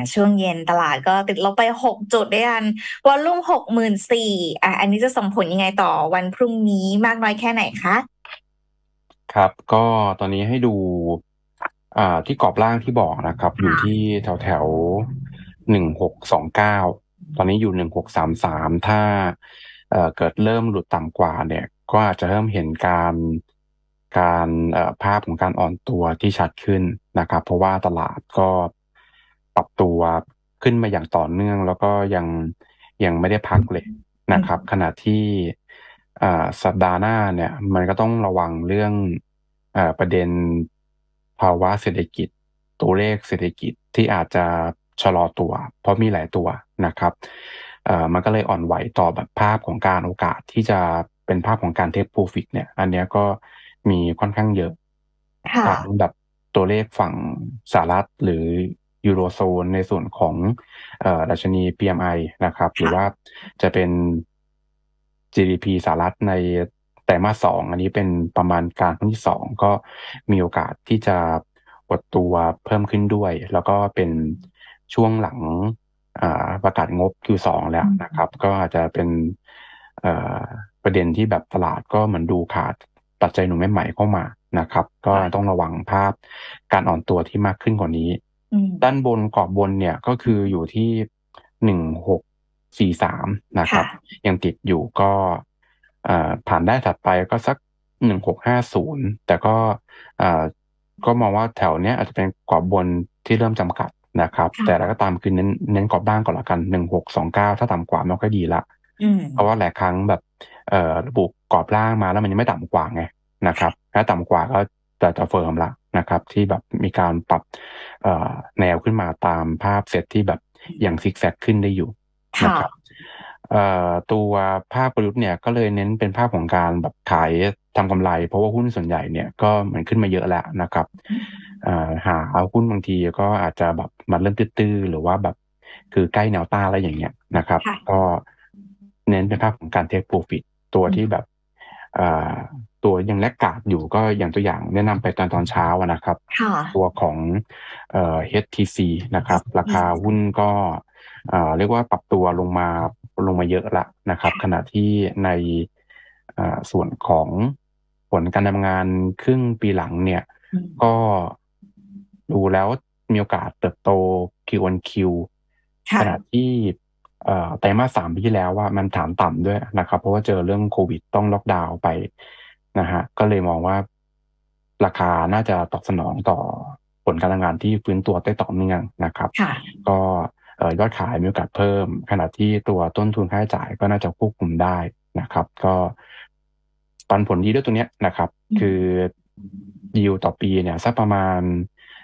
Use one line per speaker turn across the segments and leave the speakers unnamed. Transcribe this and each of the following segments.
ช่วงเย็นตลาดก็ติดลบไป6 จุดด้วยกันวอลลุ่ม64,000อันนี้จะส่งผลยังไงต่อวันพรุ่งนี้มากน้อยแค่ไหนคะ
ครับก็ตอนนี้ให้ดูที่กรอบล่างที่บอกนะครับอยู่ที่แถวแถว1629ตอนนี้อยู่1633ถ้าเกิดเริ่มหลุดต่ำกว่าเนี่ยก็อาจจะเริ่มเห็นการภาพของการอ่อนตัวที่ชัดขึ้นนะครับเพราะว่าตลาดก็ปรับตัวขึ้นมาอย่างต่อเนื่องแล้วก็ยังไม่ได้พักเลย
อืม
นะครับขณะที่สัปดาห์หน้าเนี่ยมันก็ต้องระวังเรื่องประเด็นภาวะเศรษฐกิจตัวเลขเศรษฐกิจที่อาจจะชะลอตัวเพราะมีหลายตัวนะครับมันก็เลยอ่อนไหวต่อแบบภาพของการโอกาสที่จะเป็นภาพของการเทคโปรฟิตเนี่ยอันเนี้ยก็มีค่อนข้างเยอะ
ค่ะ
ทั้งแบบตัวเลขฝั่งสหรัฐหรือยูโรโซนในส่วนของดัชนี PMI นะครับหรือว่า
ค่ะ
จะเป็น GDP สหรัฐในไตรมาส 2อันนี้เป็นประมาณการครั้งที่สองก็มีโอกาสที่จะหดตัวเพิ่มขึ้นด้วยแล้วก็เป็นช่วงหลังประกาศงบ Q2 แล้ว
อื
นะครับ
ม
ก็อาจจะเป็นเอ่อประเด็นที่แบบตลาดก็เหมือนดูขาดปัจจัยหนุนใหม่ๆเข้ามานะครับก็
ค่ะ
ต้องระวังภาพการอ่อนตัวที่มากขึ้นกว่านี้
อืม
ด้านบนกรอบบนเนี่ยก็คืออยู่ที่1643นะครับ
ค่ะ
ยังติดอยู่ก็ผ่านได้ถัดไปก็สัก1650แต่ก็อ่าก็มองว่าแถวเนี้ยอาจจะเป็นกรอบบนที่เริ่มจำกัดนะครับแต่แล้ว
ค่ะ
ก็ตามคือเน้นกรอบล่างก่อนละกัน1629ถ้าต่ำกว่ามันก็ดีละ
อืม
เพราะว่าหลายครั้งแบบระบุกรอบล่างมาแล้วมันยังไม่ต่ำกว่าไงนะครับถ้าต่ำกว่าก็จะเฟิร์มละนะครับที่แบบมีการปรับแนวขึ้นมาตามภาพเซตที่แบบยังซิกแซกขึ้นได้อยู่นะ
ค่ะ
ครับ ตัวภาพประยุทธ์เนี่ยก็เลยเน้นเป็นภาพของการแบบขายทำกำไรเพราะว่าหุ้นส่วนใหญ่เนี่ยก็เหมือนขึ้นมาเยอะแล้วนะครับหาเอาหุ้นบางทีก็อาจจะแบบมันเริ่มตื้อๆหรือว่าแบบคือใกล้แนวต้านอะไรอย่างเงี้ยนะครับ
ค่ะ
ก็เน้นเป็นภาพของการเทคโปรฟิตตัว
อืม
ที่แบบอ่าตัวยังแลกขาดอยู่ก็อย่างตัวอย่างแนะนำไปตอนเช้าอะนะครับ
ค่ะ
ตัวของHTC นะครับราคาหุ้นก็ เรียกว่าปรับตัวลงมาเยอะละนะครับขณะที่ในส่วนของผลการทำงานครึ่งปีหลังเนี่ย
อืม
ก็ดูแล้วมีโอกาสเติบโต Q-on-Q ขณะ
ค่ะ
ที่ไตรมาส 3ปีที่แล้วว่ามันฐานต่ำด้วยนะครับเพราะว่าเจอเรื่องโควิดต้องล็อกดาวน์ไปนะฮะก็เลยมองว่าราคาน่าจะตอบสนองต่อผลการทำงานที่ฟื้นตัวได้ต่อเนื่องนะครับ
ค่ะ
ก็ยอดขายมีโอกาสเพิ่มขณะที่ตัวต้นทุนค่าใช้จ่ายก็น่าจะควบคุมได้นะครับก็ปันผลดีด้วยตัวเนี้ยนะครับ
อืม
คือยิวต่อปีเนี่ยสักประมาณ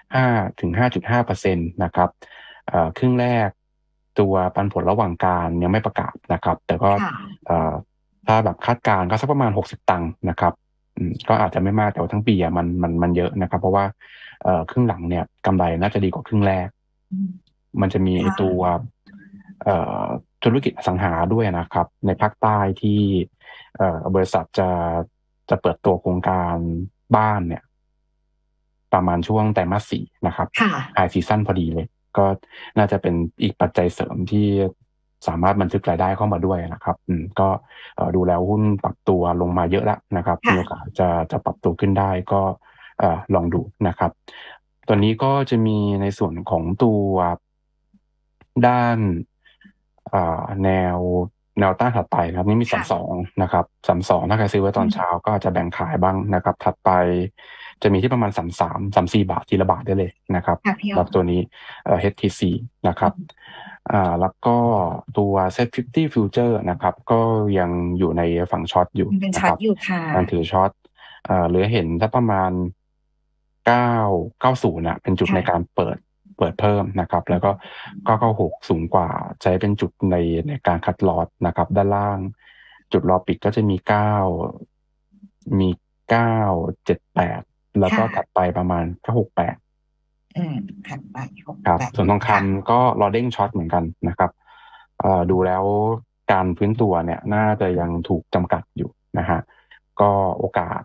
5 ถึง 5.5%นะครับครึ่งแรกตัวปันผลระหว่างกลางยังไม่ประกาศนะครับแต่ก็
ค่ะ
เอ่อถ้าแบบคาดการณ์ก็สักประมาณ60 ตังค์นะครับก็อาจจะไม่มากแต่ว่าทั้งปีอ่ะมันเยอะนะครับเพราะว่าครึ่งหลังเนี่ยกำไรน่าจะดีกว่าครึ่งแรก
อืม
มันจะมีไอตัว
ค่ะ
เอ่อธุรกิจอสังหาด้วยนะครับในภาคใต้ที่บริษัทจะเปิดตัวโครงการบ้านเนี่ยประมาณช่วงไตรมาส 4นะครับ
ค่ะ
ไฮซีซั่นพอดีเลยก็น่าจะเป็นอีกปัจจัยเสริมที่สามารถบันทึกรายได้เข้ามาด้วยนะครับก็ดูแล้วหุ้นปรับตัวลงมาเยอะแล้วนะครับมีโอกาส
ค่ะ
จะปรับตัวขึ้นได้ก็ลองดูนะครับ ตัวนี้ก็จะมีในส่วนของตัวด้านอ่าแนวแนวต้านถัดไปนะครับนี่มี32
ค่ะ
นะครับ32ถ้าใครซื้อไว้ต
อืม
อนเช้าก็อาจจะแบ่งขายบ้างนะครับถัดไปจะมีที่ประมาณ33-34 บาททีละบาทได้เลยนะครับ
ค่ะพี่ออม
สำหรับตัวนี้HTC นะครับแล้วก็ตัว Set 50 Future นะครับก็ยังอยู่ในฝั่งช็อตอยู่
ยังเป็นช็อต
นะครับ
อยู่ค่ะ
การถือช็อตเหลือเห็นถ้าประมาณเก้า90นะเป็นจุดในการ
ค่ะ
เปิดเพิ่มนะครับแล้วก็996สูงกว่าใช้เป็นจุดในการคัดลอตนะครับด้านล่างจุดรอปิดก็จะมีมี978แล้วก็ถัด
ค่ะ
ไปประมาณ968
อืมถัดไป
ครับ
68
ส่วนทอง
ค่ะ
คำก็รอเด้งช็อตเหมือนกันนะครับดูแล้วการฟื้นตัวเนี่ยน่าจะยังถูกจำกัดอยู่นะฮะก็โอกาส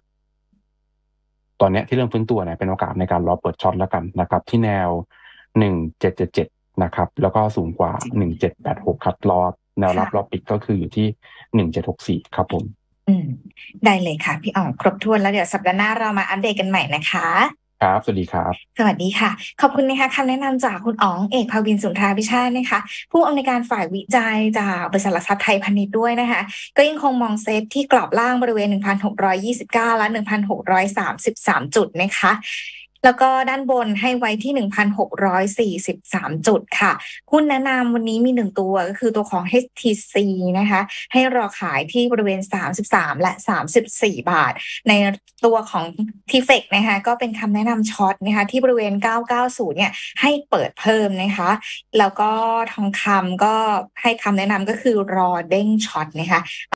ตอนเนี้ยที่เริ่มฟื้นตัวเนี่ยเป็นโอกาสในการรอเปิดช็อตแล้วกันนะครับที่แนว1777 นะครับแล้วก็สูงกว่า1786ครับแนวรับรอบปิดก็คืออยู่ที่1764ครับผม
ได้เลยค่ะพี่อ๋องครบถ้วนแล้วเดี๋ยวสัปดาห์หน้าเรามาอัปเดตกันใหม่นะคะ
ครับสวัสดีครับ
สวัสดีค่ะขอบคุณนะคะคำแนะนำจากคุณอ๋องเอกภวินสุนทราภิชาตินะคะผู้อำนวยการฝ่ายวิจัยจากบริษัทหลักทรัพย์ไทยพาณิชย์ด้วยนะคะก็ยังคงมองเซตที่กรอบล่างบริเวณ 1,629 และ 1,633 จุดนะคะแล้วก็ด้านบนให้ไว้ที่ 1,643 จุดค่ะหุ้นแนะนำวันนี้มี1ตัวก็คือตัวของ HTC นะคะให้รอขายที่บริเวณ33และ34 บาทในตัวของ TFEC นะคะก็เป็นคำแนะนำช็อตนะคะที่บริเวณ990เนี่ยให้เปิดเพิ่มนะคะแล้วก็ทองคำก็ให้คำแนะนำก็คือรอเด้งช็อตนะคะ